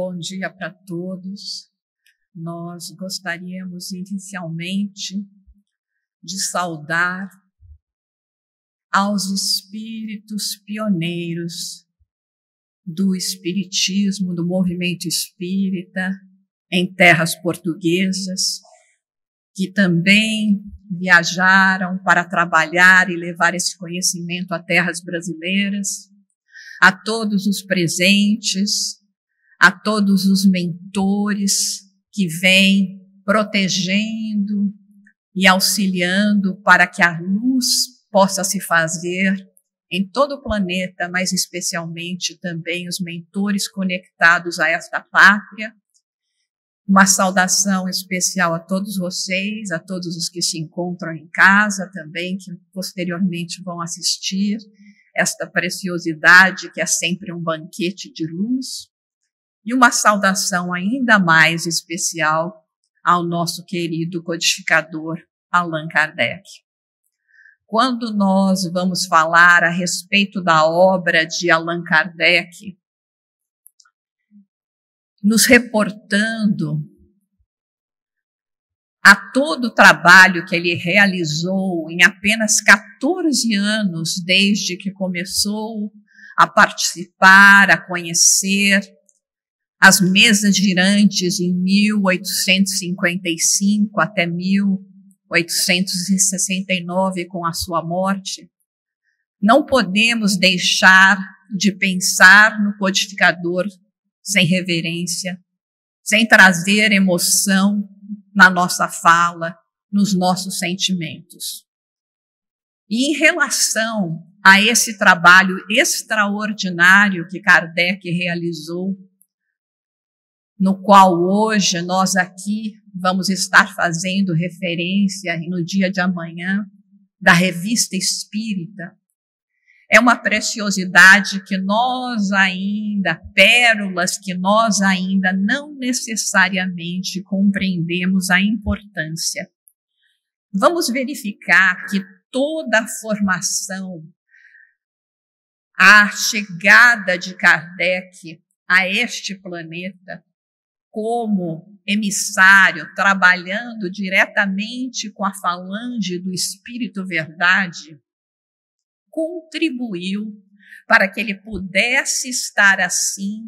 Bom dia para todos. Nós gostaríamos inicialmente de saudar aos espíritos pioneiros do espiritismo, do movimento espírita em terras portuguesas, que também viajaram para trabalhar e levar esse conhecimento a terras brasileiras, a todos os presentes, a todos os mentores que vêm protegendo e auxiliando para que a luz possa se fazer em todo o planeta, mas especialmente também os mentores conectados a esta pátria. Uma saudação especial a todos vocês, a todos os que se encontram em casa também, que posteriormente vão assistir esta preciosidade que é sempre um banquete de luz. E uma saudação ainda mais especial ao nosso querido codificador Allan Kardec. Quando nós vamos falar a respeito da obra de Allan Kardec, nos reportando a todo o trabalho que ele realizou em apenas 14 anos, desde que começou a participar, a conhecer as mesas girantes em 1855 até 1869, com a sua morte, não podemos deixar de pensar no codificador sem reverência, sem trazer emoção na nossa fala, nos nossos sentimentos. E em relação a esse trabalho extraordinário que Kardec realizou, no qual hoje nós aqui vamos estar fazendo referência no dia de amanhã, da Revista Espírita, é uma preciosidade que nós ainda, pérolas que nós ainda não necessariamente compreendemos a importância. Vamos verificar que toda a formação, a chegada de Kardec a este planeta, como emissário, trabalhando diretamente com a falange do Espírito Verdade, contribuiu para que ele pudesse estar assim,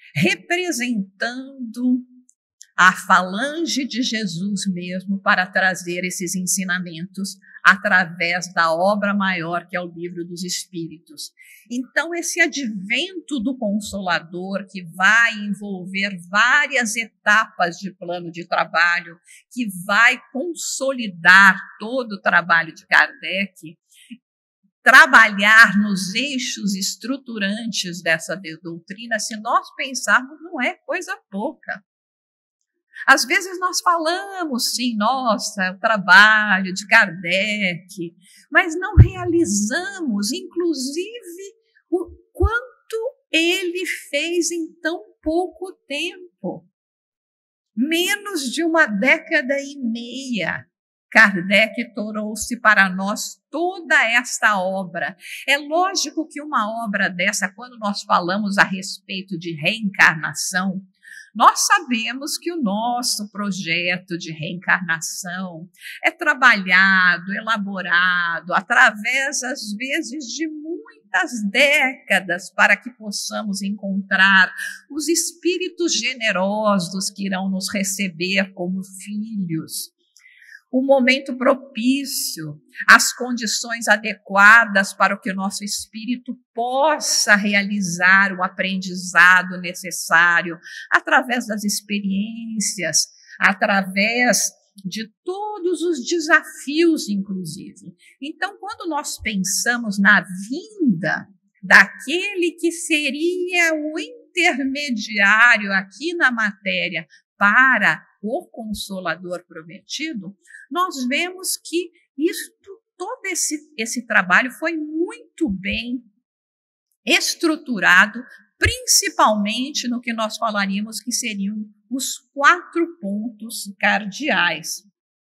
representando a falange de Jesus mesmo, para trazer esses ensinamentos através da obra maior que é o Livro dos Espíritos. Então, esse advento do Consolador, que vai envolver várias etapas de plano de trabalho, que vai consolidar todo o trabalho de Kardec, trabalhar nos eixos estruturantes dessa doutrina, se nós pensarmos, não é coisa pouca. Às vezes nós falamos, sim, nossa, o trabalho de Kardec, mas não realizamos, inclusive, o quanto ele fez em tão pouco tempo. Menos de uma década e meia, Kardec trouxe para nós toda esta obra. É lógico que uma obra dessa, quando nós falamos a respeito de reencarnação, nós sabemos que o nosso projeto de reencarnação é trabalhado, elaborado, através, às vezes, de muitas décadas, para que possamos encontrar os espíritos generosos que irão nos receber como filhos, o momento propício, as condições adequadas para que o nosso espírito possa realizar o aprendizado necessário através das experiências, através de todos os desafios, inclusive. Então, quando nós pensamos na vinda daquele que seria o intermediário aqui na matéria para o Consolador prometido, nós vemos que todo esse trabalho foi muito bem estruturado, principalmente no que nós falaríamos que seriam os 4 pontos cardeais.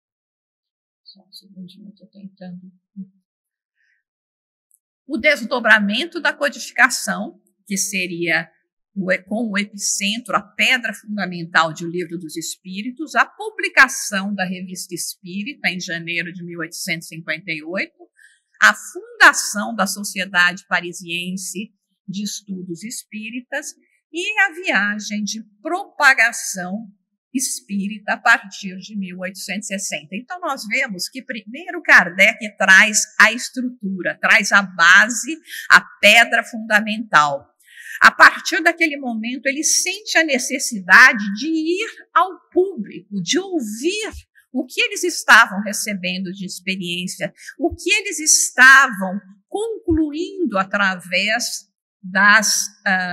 Só um segundinho, estou tentando. O desdobramento da codificação, que seria com o epicentro, a pedra fundamental de O Livro dos Espíritos, a publicação da Revista Espírita em janeiro de 1858, a fundação da Sociedade Parisiense de Estudos Espíritas e a viagem de propagação espírita a partir de 1860. Então, nós vemos que primeiro Kardec traz a estrutura, traz a base, a pedra fundamental. A partir daquele momento, ele sente a necessidade de ir ao público, de ouvir o que eles estavam recebendo de experiência, o que eles estavam concluindo através das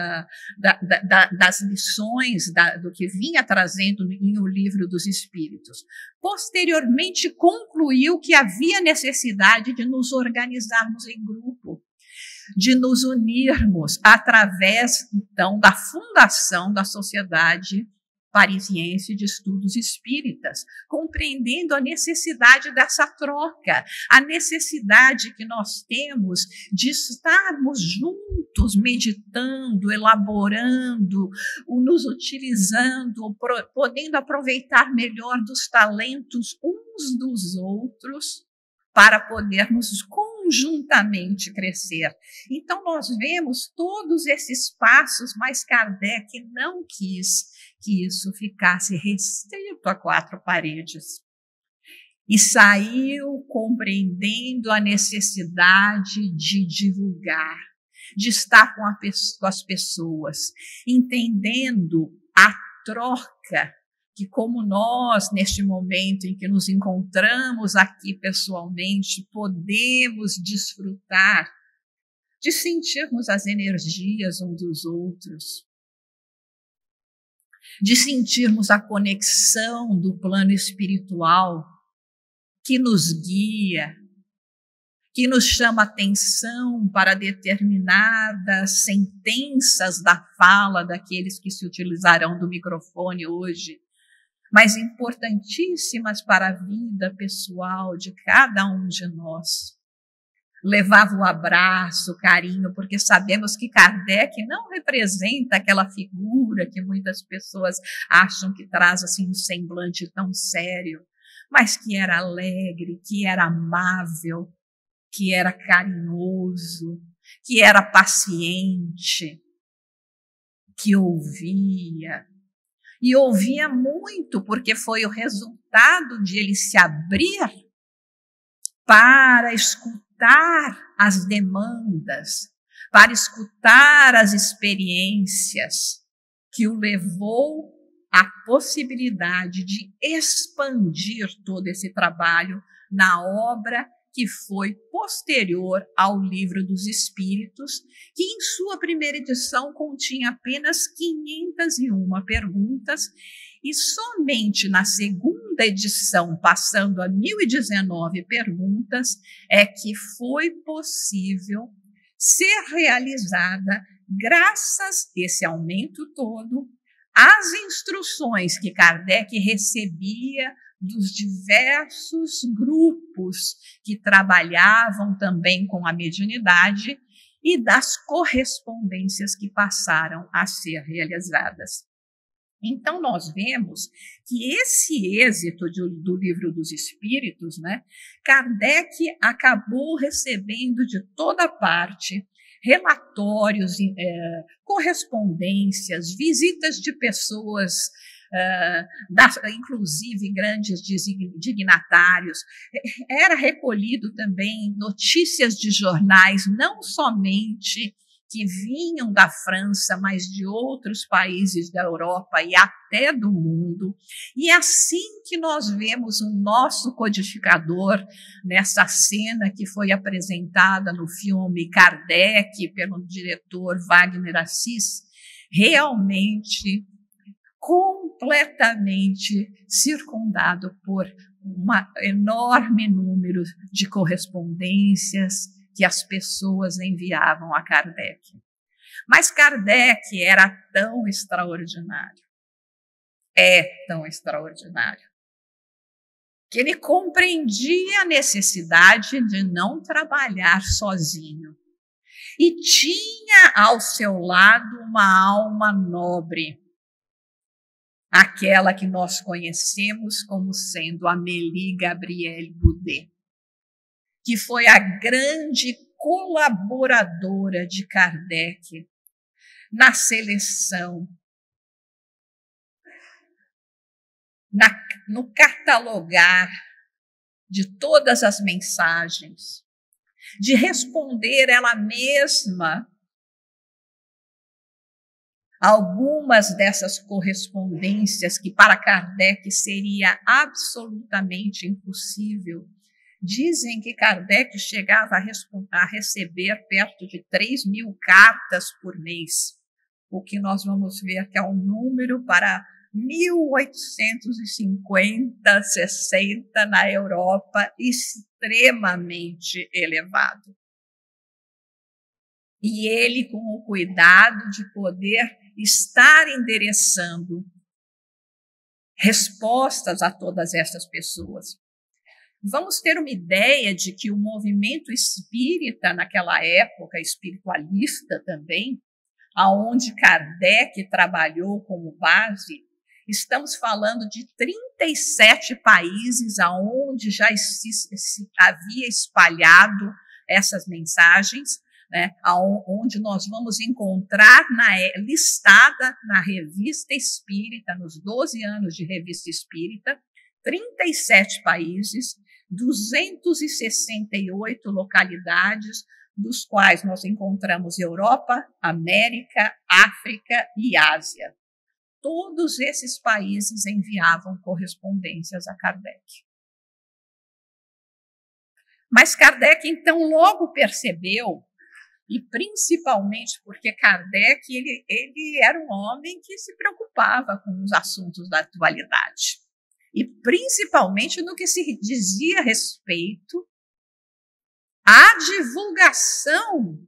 lições do que vinha trazendo em O Livro dos Espíritos. Posteriormente, concluiu que havia necessidade de nos organizarmos em grupo, de nos unirmos através, então, da fundação da Sociedade Parisiense de Estudos Espíritas, compreendendo a necessidade dessa troca, a necessidade que nós temos de estarmos juntos, meditando, elaborando, nos utilizando, podendo aproveitar melhor dos talentos uns dos outros, para podermos conjuntamente crescer. Então, nós vemos todos esses passos, mas Kardec não quis que isso ficasse restrito a quatro paredes. E saiu compreendendo a necessidade de divulgar, de estar com as pessoas, entendendo a troca, que como nós, neste momento em que nos encontramos aqui pessoalmente, podemos desfrutar de sentirmos as energias uns dos outros, de sentirmos a conexão do plano espiritual que nos guia, que nos chama atenção para determinadas sentenças da fala daqueles que se utilizarão do microfone hoje, mas importantíssimas para a vida pessoal de cada um de nós. Levava o abraço, o carinho, porque sabemos que Kardec não representa aquela figura que muitas pessoas acham que traz assim um semblante tão sério, mas que era alegre, que era amável, que era carinhoso, que era paciente, que ouvia. E ouvia muito, porque foi o resultado de ele se abrir para escutar as demandas, para escutar as experiências, que o levou à possibilidade de expandir todo esse trabalho na obra que foi posterior ao Livro dos Espíritos, que em sua primeira edição continha apenas 501 perguntas, e somente na segunda edição, passando a 1019 perguntas, é que foi possível ser realizada, graças a esse aumento todo, às instruções que Kardec recebia dos diversos grupos que trabalhavam também com a mediunidade e das correspondências que passaram a ser realizadas. Então, nós vemos que esse êxito do Livro dos Espíritos, né, Kardec acabou recebendo de toda parte relatórios, correspondências, visitas de pessoas, inclusive grandes dignatários. Era recolhido também notícias de jornais, não somente que vinham da França, mas de outros países da Europa e até do mundo. E assim que nós vemos o nosso codificador nessa cena que foi apresentada no filme Kardec pelo diretor Wagner Assis, realmente completamente circundado por um enorme número de correspondências que as pessoas enviavam a Kardec. Mas Kardec era tão extraordinário, tão extraordinário, que ele compreendia a necessidade de não trabalhar sozinho. e tinha ao seu lado uma alma nobre, aquela que nós conhecemos como sendo Amélie Gabrielle Boudet, que foi a grande colaboradora de Kardec na seleção, no catalogar de todas as mensagens, de responder ela mesma algumas dessas correspondências que para Kardec seria absolutamente impossível. Dizem que Kardec chegava a receber perto de 3.000 cartas por mês, o que nós vamos ver que é um número para 1850, 60 na Europa extremamente elevado. E ele, com o cuidado de poder estar endereçando respostas a todas essas pessoas. Vamos ter uma ideia de que o movimento espírita, naquela época, espiritualista também, aonde Kardec trabalhou como base, estamos falando de 37 países aonde já se havia espalhado essas mensagens, né, onde nós vamos encontrar listada na Revista Espírita, nos 12 anos de Revista Espírita, 37 países, 268 localidades, dos quais nós encontramos Europa, América, África e Ásia. Todos esses países enviavam correspondências a Kardec. Mas Kardec, então, logo percebeu, e principalmente porque Kardec ele era um homem que se preocupava com os assuntos da atualidade, e principalmente no que se dizia respeito à divulgação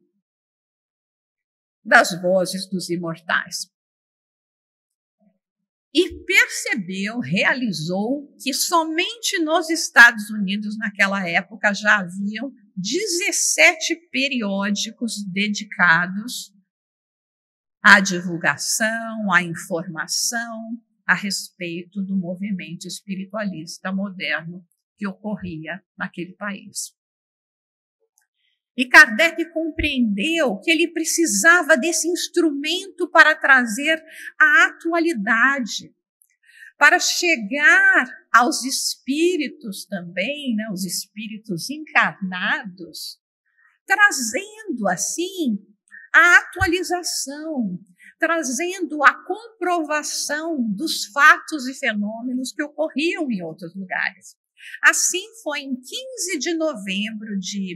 das vozes dos imortais. E percebeu, realizou que somente nos Estados Unidos, naquela época, já haviam 17 periódicos dedicados à divulgação, à informação a respeito do movimento espiritualista moderno que ocorria naquele país. E Kardec compreendeu que ele precisava desse instrumento para trazer a atualidade, para chegar aos espíritos também, né, os espíritos encarnados, trazendo assim a atualização, trazendo a comprovação dos fatos e fenômenos que ocorriam em outros lugares. Assim foi em 15 de novembro de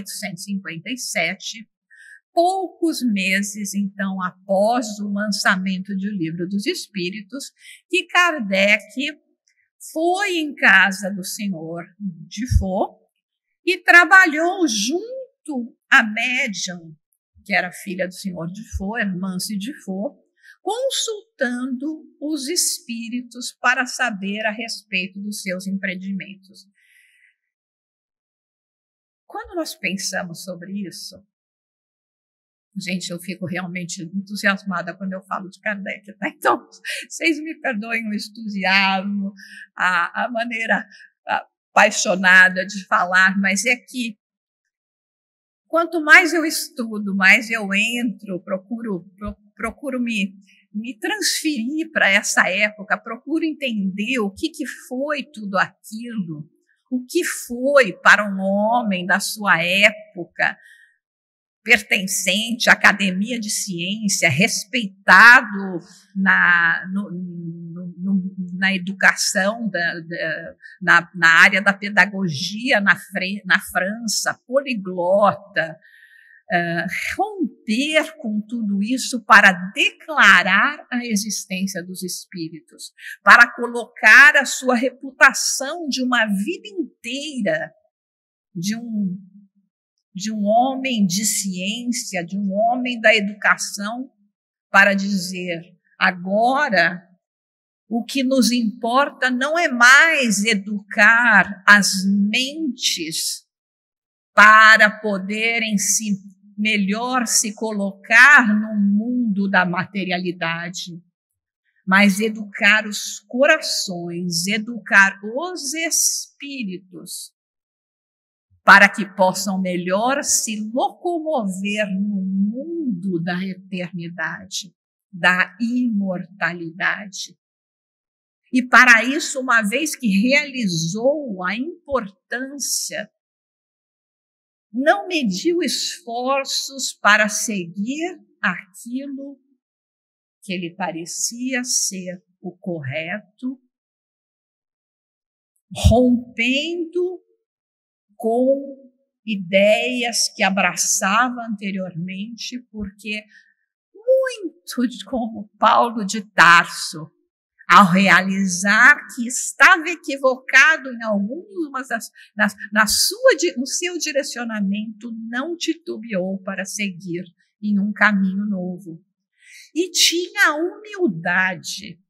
1857, poucos meses, então, após o lançamento do Livro dos Espíritos, que Kardec foi em casa do senhor Dufault e trabalhou junto à médium, que era filha do senhor Dufault, Hermance Dufault, consultando os espíritos para saber a respeito dos seus empreendimentos. Quando nós pensamos sobre isso, gente, eu fico realmente entusiasmada quando eu falo de Kardec, tá? Então, vocês me perdoem o entusiasmo, a maneira apaixonada de falar, mas é que quanto mais eu estudo, mais eu entro, procuro me transferir para essa época, procuro entender o que foi tudo aquilo, o que foi para um homem da sua época, pertencente à academia de ciência, respeitado na educação, na área da pedagogia na França, poliglota, romper com tudo isso para declarar a existência dos espíritos, para colocar a sua reputação de uma vida inteira de um homem de ciência, de um homem da educação, para dizer: agora o que nos importa não é mais educar as mentes para poderem se melhor se colocar no mundo da materialidade, mas educar os corações, educar os espíritos, para que possam melhor se locomover no mundo da eternidade, da imortalidade. E para isso, uma vez que realizou a importância, não mediu esforços para seguir aquilo que lhe parecia ser o correto, rompendo com ideias que abraçava anteriormente, porque muito como Paulo de Tarso, ao realizar que estava equivocado em algumas no seu direcionamento, não titubeou para seguir em um caminho novo. E tinha a humildade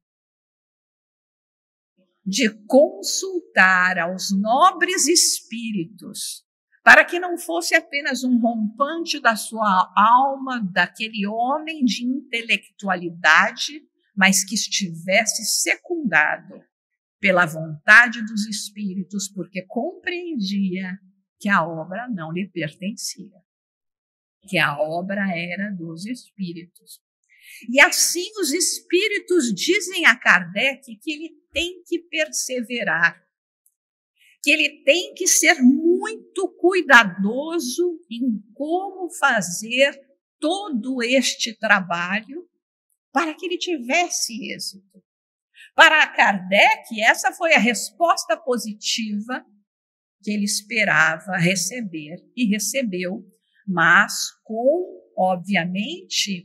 de consultar aos nobres espíritos, para que não fosse apenas um rompante da sua alma, daquele homem de intelectualidade, mas que estivesse secundado pela vontade dos espíritos, porque compreendia que a obra não lhe pertencia, que a obra era dos espíritos. E assim os espíritos dizem a Kardec que ele tem que perseverar, que ele tem que ser muito cuidadoso em como fazer todo este trabalho para que ele tivesse êxito. Para Kardec, essa foi a resposta positiva que ele esperava receber e recebeu, mas com, obviamente,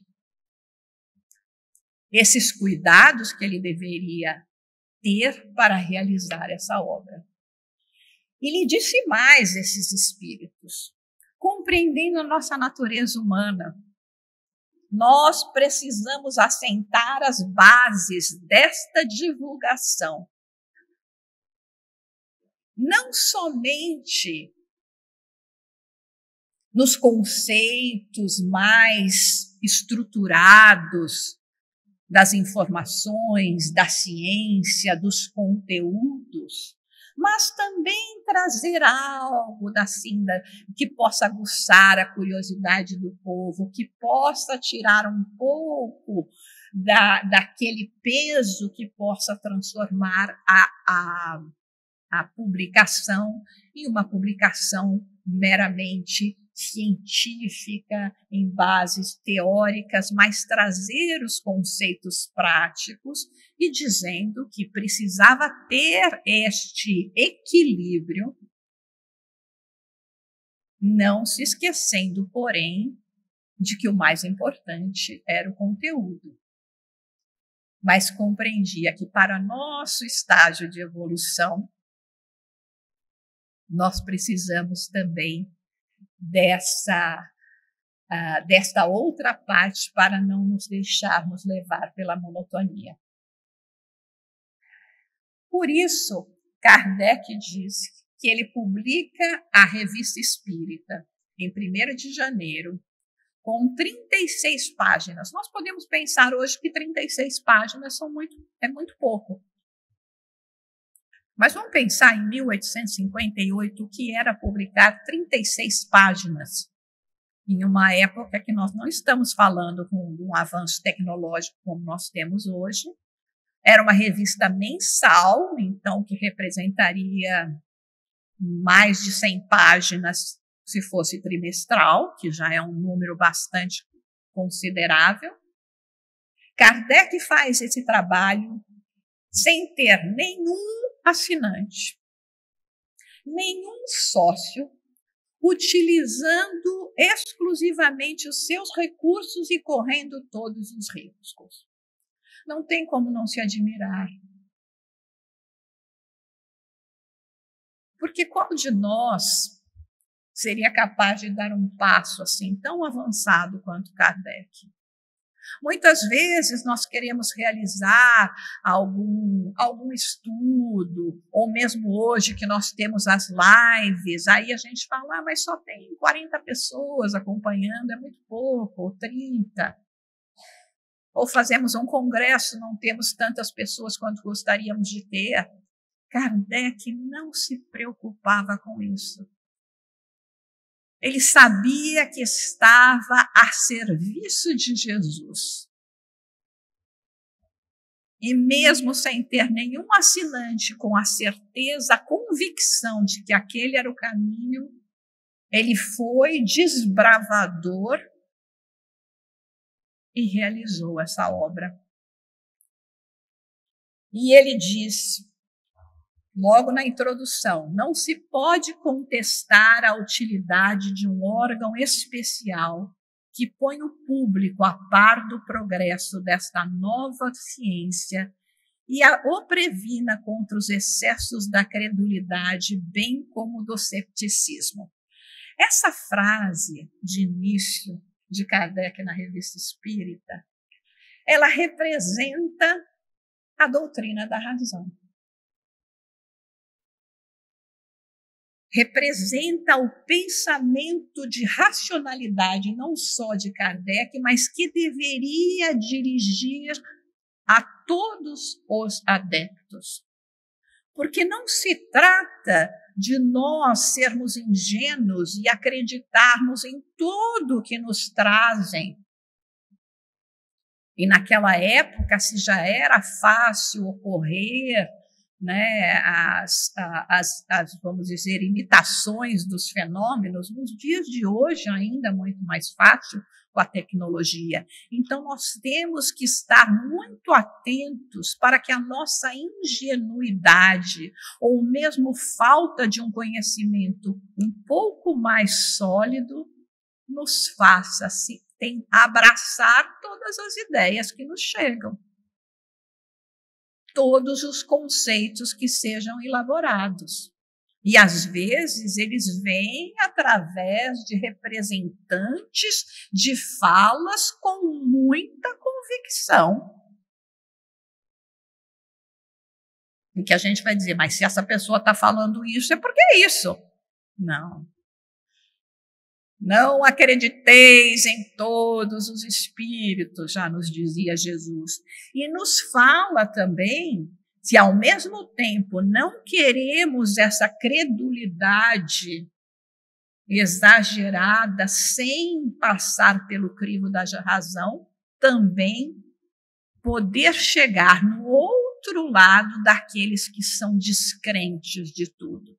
esses cuidados que ele deveria ter para realizar essa obra. Ele disse mais esses espíritos, compreendendo a nossa natureza humana, nós precisamos assentar as bases desta divulgação. Não somente nos conceitos mais estruturados das informações, da ciência, dos conteúdos, mas também trazer algo que possa aguçar a curiosidade do povo, que possa tirar um pouco daquele peso que possa transformar a publicação em uma publicação meramente científica, em bases teóricas, mas trazer os conceitos práticos e dizendo que precisava ter este equilíbrio, não se esquecendo, porém, de que o mais importante era o conteúdo. Mas compreendia que para nosso estágio de evolução, nós precisamos também desta outra parte para não nos deixarmos levar pela monotonia. Por isso, Kardec diz que ele publica a Revista Espírita em 1º de janeiro, com 36 páginas. Nós podemos pensar hoje que 36 páginas é muito pouco. Mas vamos pensar em 1858, o que era publicar 36 páginas, em uma época que nós não estamos falando com um avanço tecnológico como nós temos hoje. Era uma revista mensal, então, que representaria mais de 100 páginas se fosse trimestral, que já é um número bastante considerável. Kardec faz esse trabalho sem ter nenhum assinante, nenhum sócio, utilizando exclusivamente os seus recursos e correndo todos os riscos. Não tem como não se admirar. Porque qual de nós seria capaz de dar um passo assim tão avançado quanto Kardec? Muitas vezes nós queremos realizar algum estudo, ou mesmo hoje que nós temos as lives, aí a gente fala, mas só tem 40 pessoas acompanhando, é muito pouco, ou 30. Ou fazemos um congresso, não temos tantas pessoas quanto gostaríamos de ter. Kardec não se preocupava com isso. Ele sabia que estava a serviço de Jesus. E mesmo sem ter nenhum assinante com a certeza, a convicção de que aquele era o caminho, ele foi desbravador e realizou essa obra. E ele diz, logo na introdução, não se pode contestar a utilidade de um órgão especial que põe o público a par do progresso desta nova ciência e o previna contra os excessos da credulidade, bem como do cepticismo. Essa frase de início de Kardec na Revista Espírita, ela representa a doutrina da razão. Representa o pensamento de racionalidade, não só de Kardec, mas que deveria dirigir a todos os adeptos. Porque não se trata de nós sermos ingênuos e acreditarmos em tudo que nos trazem. E naquela época, se já era fácil ocorrer, né, vamos dizer, imitações dos fenômenos, nos dias de hoje ainda é muito mais fácil com a tecnologia. Então, nós temos que estar muito atentos para que a nossa ingenuidade, ou mesmo falta de um conhecimento um pouco mais sólido, nos faça abraçar todas as ideias que nos chegam. Todos os conceitos que sejam elaborados. E, às vezes, eles vêm através de representantes de falas com muita convicção. E que a gente vai dizer, mas se essa pessoa está falando isso, é porque é isso. Não. Não acrediteis em todos os espíritos, já nos dizia Jesus. E nos fala também, se ao mesmo tempo não queremos essa credulidade exagerada, sem passar pelo crivo da razão, também poder chegar no outro lado daqueles que são descrentes de tudo.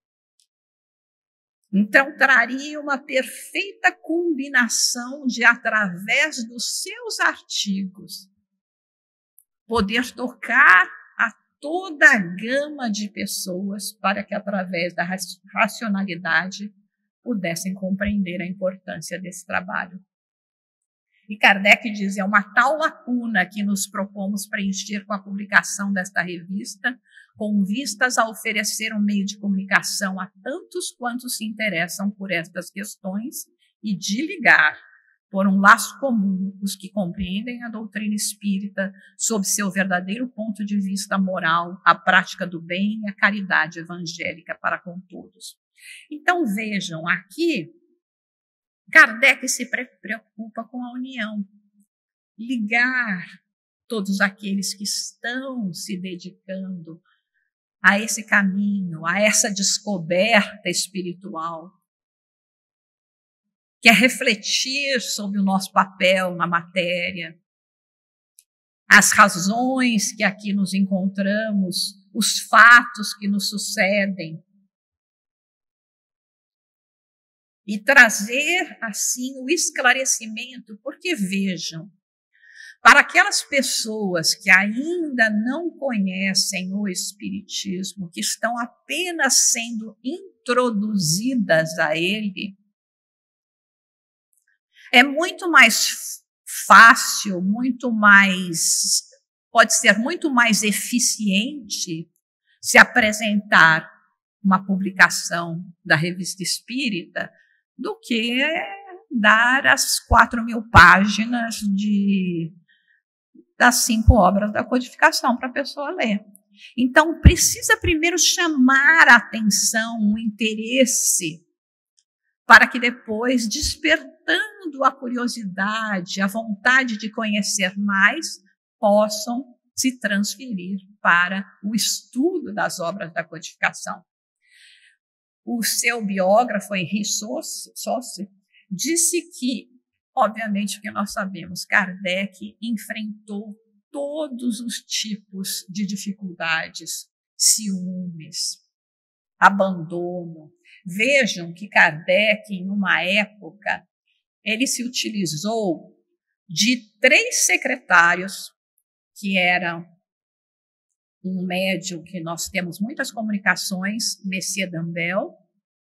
Então, traria uma perfeita combinação de, através dos seus artigos, poder tocar a toda a gama de pessoas para que, através da racionalidade, pudessem compreender a importância desse trabalho. E Kardec diz, é uma tal lacuna que nos propomos preencher com a publicação desta revista, com vistas a oferecer um meio de comunicação a tantos quantos se interessam por estas questões e de ligar, por um laço comum, os que compreendem a doutrina espírita sob seu verdadeiro ponto de vista moral, a prática do bem e a caridade evangélica para com todos. Então, vejam, aqui, Kardec se preocupa com a união, ligar todos aqueles que estão se dedicando a esse caminho, a essa descoberta espiritual, que é refletir sobre o nosso papel na matéria, as razões que aqui nos encontramos, os fatos que nos sucedem, e trazer, assim, o esclarecimento, porque vejam, para aquelas pessoas que ainda não conhecem o Espiritismo, que estão apenas sendo introduzidas a ele, é muito mais fácil, pode ser muito mais eficiente se apresentar uma publicação da Revista Espírita do que dar as 4.000 páginas das 5 obras da codificação para a pessoa ler. Então, precisa primeiro chamar a atenção, o interesse, para que depois, despertando a curiosidade, a vontade de conhecer mais, possam se transferir para o estudo das obras da codificação. O seu biógrafo, Henri Sauce, disse que, obviamente, que nós sabemos, Kardec enfrentou todos os tipos de dificuldades, ciúmes, abandono. Vejam que Kardec, em uma época, ele se utilizou de 3 secretários, que eram um médium que nós temos muitas comunicações, Messier d'Ambel,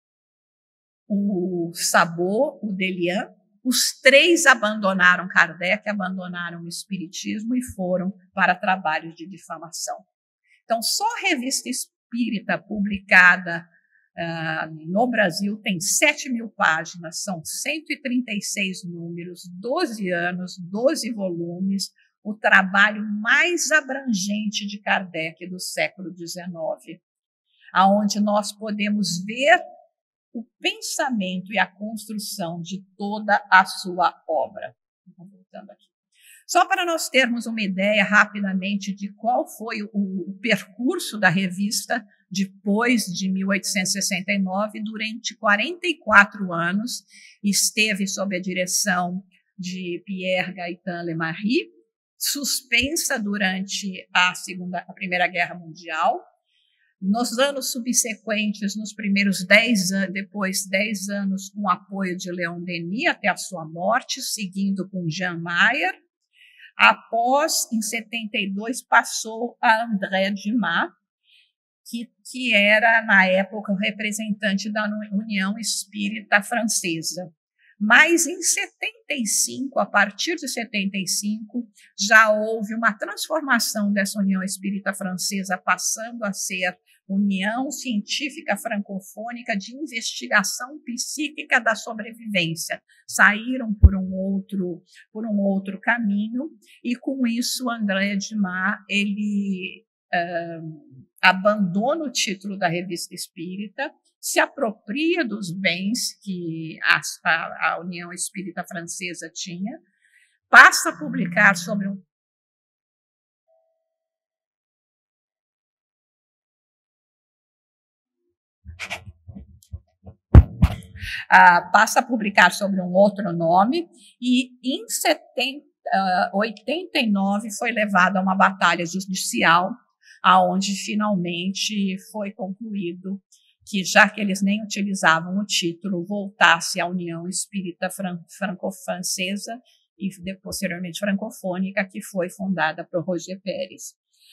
o Sabot, o Delian. Os 3 abandonaram Kardec, abandonaram o espiritismo e foram para trabalhos de difamação. Então, só a Revista Espírita publicada no Brasil tem 7.000 páginas, são 136 números, 12 anos, 12 volumes, o trabalho mais abrangente de Kardec do século XIX, aonde nós podemos ver o pensamento e a construção de toda a sua obra. Voltando aqui. Só para nós termos uma ideia rapidamente de qual foi o percurso da revista depois de 1869, durante 44 anos, esteve sob a direção de Pierre Gaëtan Lemarie, suspensa durante a Primeira Guerra Mundial. Nos anos subsequentes, nos primeiros 10 anos, depois 10 anos com o apoio de Leon Denis até a sua morte, seguindo com Jean Mayer. Após, em 72, passou a André Dumas, que era, na época, o representante da União Espírita Francesa. Mas, em 75, a partir de 75, já houve uma transformação dessa União Espírita Francesa, passando a ser União Científica Francofônica de Investigação Psíquica da Sobrevivência. Saíram por um outro caminho, e com isso André Dumas ele abandona o título da Revista Espírita, se apropria dos bens que a União Espírita Francesa tinha, passa a publicar sobre um outro nome, e em 89 foi levado a uma batalha judicial, aonde finalmente foi concluído que, já que eles nem utilizavam o título, voltasse à União Espírita Franco-Francesa e posteriormente francofônica, que foi fundada por Roger Pérez.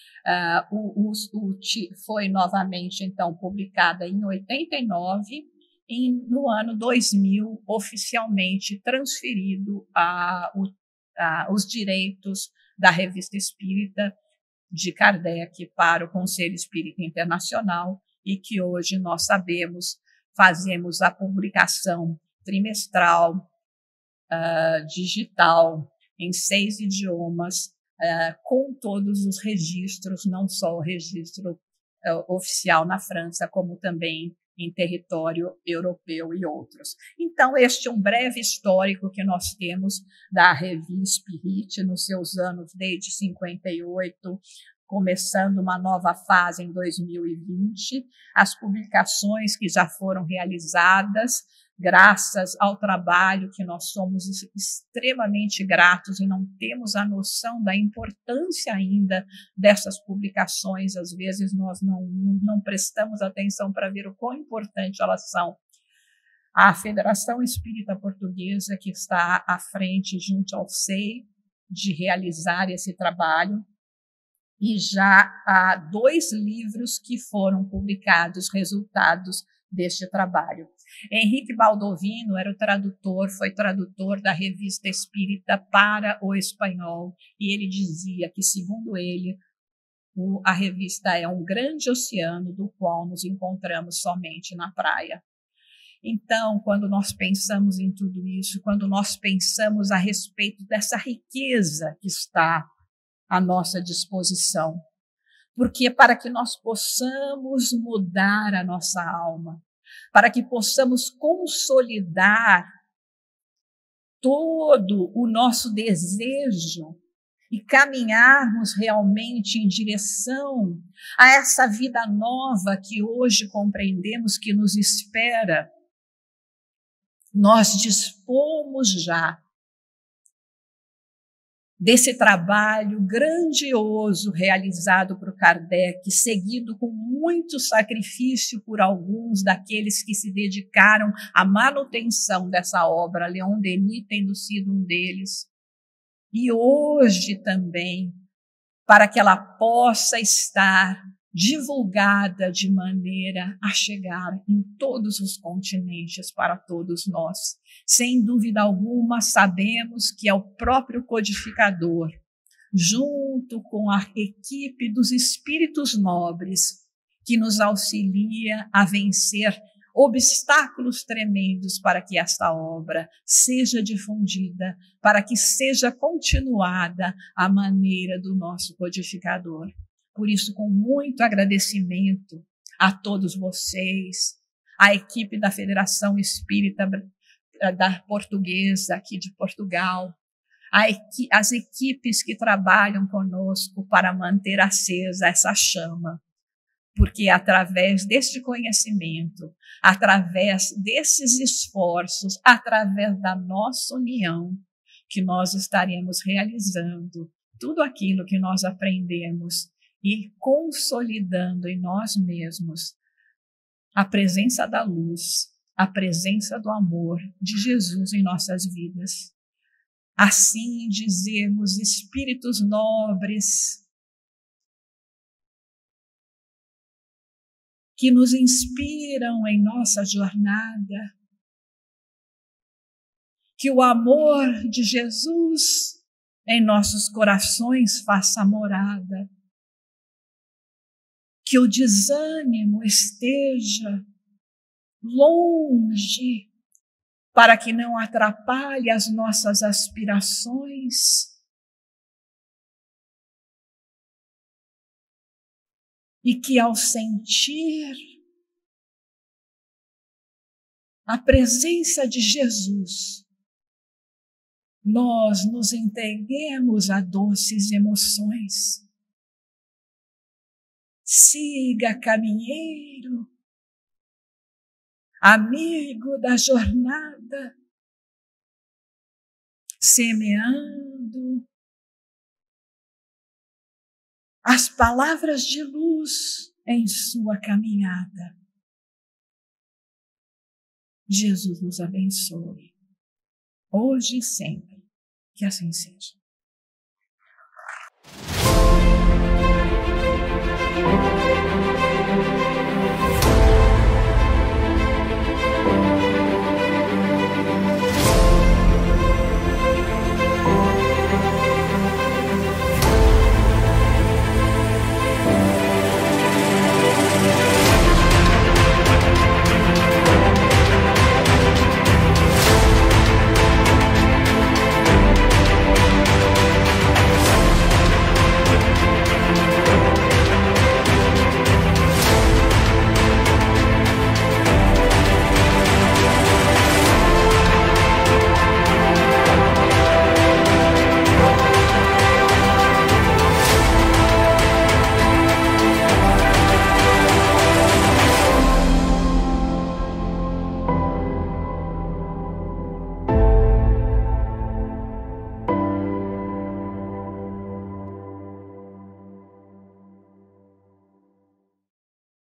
Foi novamente, então, publicada em 89 e, no ano 2000, oficialmente transferido os direitos da Revista Espírita de Kardec para o Conselho Espírita Internacional, e que hoje nós sabemos, fazemos a publicação trimestral, digital, em 6 idiomas, com todos os registros, não só o registro oficial na França, como também em território europeu e outros. Então, este é um breve histórico que nós temos da Revue Spirit nos seus anos desde 58, começando uma nova fase em 2020, as publicações que já foram realizadas, graças ao trabalho que nós somos extremamente gratos e não temos a noção da importância ainda dessas publicações. Às vezes nós não prestamos atenção para ver o quão importante elas são. A Federação Espírita Portuguesa, que está à frente, junto ao SEI, de realizar esse trabalho, e já há 2 livros que foram publicados, resultados deste trabalho. Henrique Baldovino foi tradutor da Revista Espírita para o espanhol, e ele dizia que, segundo ele, a revista é um grande oceano do qual nos encontramos somente na praia. Então, quando nós pensamos em tudo isso, quando nós pensamos a respeito dessa riqueza que está à nossa disposição, porque para que nós possamos mudar a nossa alma, para que possamos consolidar todo o nosso desejo e caminharmos realmente em direção a essa vida nova que hoje compreendemos que nos espera, nós dispomos já desse trabalho grandioso realizado por Kardec, seguido com muito sacrifício por alguns daqueles que se dedicaram à manutenção dessa obra, Leon Denis tendo sido um deles. E hoje também, para que ela possa estar divulgada de maneira a chegar em todos os continentes para todos nós. Sem dúvida alguma, sabemos que é o próprio codificador, junto com a equipe dos espíritos nobres, que nos auxilia a vencer obstáculos tremendos para que esta obra seja difundida, para que seja continuada à maneira do nosso codificador. Por isso, com muito agradecimento a todos vocês, à equipe da Federação Espírita da Portuguesa, aqui de Portugal, as equipes que trabalham conosco para manter acesa essa chama, porque através deste conhecimento, através desses esforços, através da nossa união, que nós estaremos realizando tudo aquilo que nós aprendemos e consolidando em nós mesmos a presença da luz, a presença do amor de Jesus em nossas vidas. Assim dizemos, espíritos nobres, que nos inspiram em nossa jornada, que o amor de Jesus em nossos corações faça morada, que o desânimo esteja longe, para que não atrapalhe as nossas aspirações, e que ao sentir a presença de Jesus, nós nos entreguemos a doces emoções. Siga, caminheiro, amigo da jornada, semeando as palavras de luz em sua caminhada. Jesus nos abençoe, hoje e sempre, que assim seja.